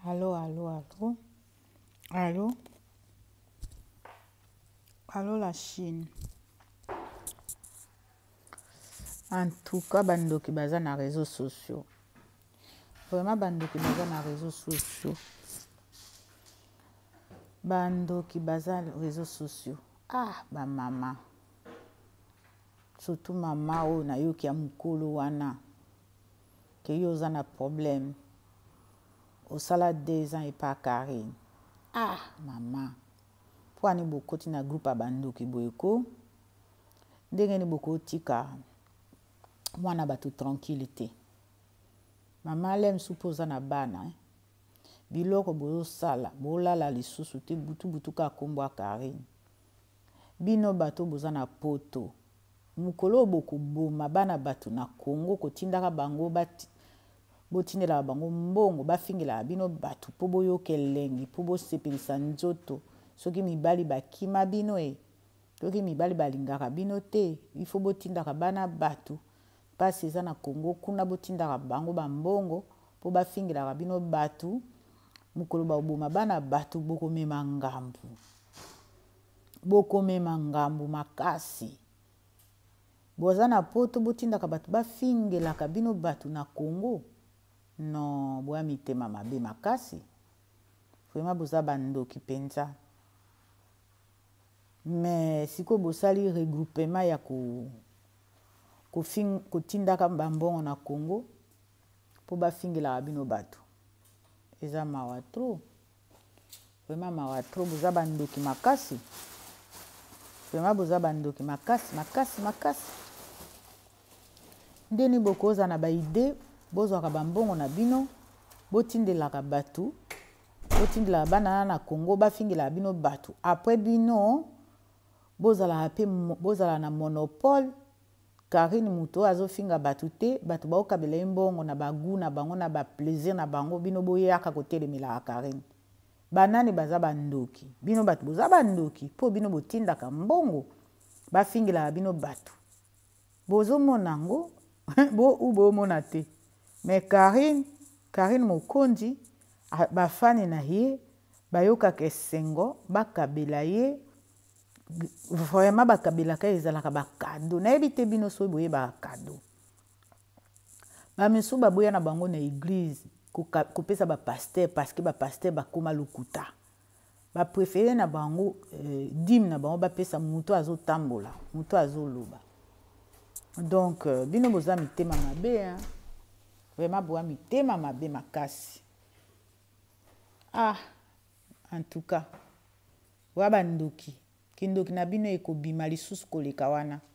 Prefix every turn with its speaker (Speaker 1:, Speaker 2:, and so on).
Speaker 1: Allô, allô, allô. Allô. Allô, la Chine. En tout cas, bando qui baza na réseaux sociaux. Vraiment, bando qui baza na réseaux sociaux. Bando qui baza réseaux sociaux. Ah, ba maman. Surtout maman ou na yo ki ya mukolo wana. Que yo na problème. Au sala 2 ans et pas carré. Ah, maman. Pour ani boko tina groupe a bando ki boyeko. Ndenge ni boko tika. Mwana batu tranquillité. Maman lem suppose na bana. Biloko bozo sala. Bolala lisusu te butu ka kombo akari. Bino bato boza na poto. Mukolo boko boma bana batu na Congo kotindaka bango botindela bango mbongo bafingela bino batu po boyoka elengi po bosepelisa nzoto soki mibali bakima bino soki mibali balingaka bino te ifo botindaka bana batu pasi eza na Congo kuna botindaka bango bambongo po bafingelaka bino batu mukolo baboma bana batu bokomema ngambu makasi boza na poto botindaka batu bafingelaka bino batu na Congo. Non, boya mitema mabe makasi. Vraiment boza bandoki penza. Mais siko bosali regroupement ya kotindaka bambongo na Congo po bafingelaka bino batu. Eza mawa trop. Vraiment mawa trop boza bandoki makasi. Vraiment boza bandoki makasi. Ndeni bokoza na ba idée bozwaka bambongo na bino botindelaka batu botindelaka bana na Congo bafingelaka bino batu après bino bozala na monopole Karine muto azofinga batu te batu baokabela mbongo na bagu na bango na ba plaisir na bango bino boyaka kotelemela Karine banani baza bandoki bino batu boza bandoki po bino botindaka mbongo bafingelaka bino batu bozomona ngo bo mona te. Mais Karine Mokonzi bafani na ye bayokaka esengo bakabela ye vraiment bakabelaka ezalaka bakado nayebi te bino so boyeba kado bamisu baboya na bango na église kopesa bapaster parce que bapaster bakoma lokuta bapréféré na bango dîme na bango bapesa mutu azotambola mutu azoloba. Donc bino boza mitema mabe vraiment boya mitema mabe makasi. Ah, en tout cas boya bandoki kindoki na bino ekobima lisusu koleka wana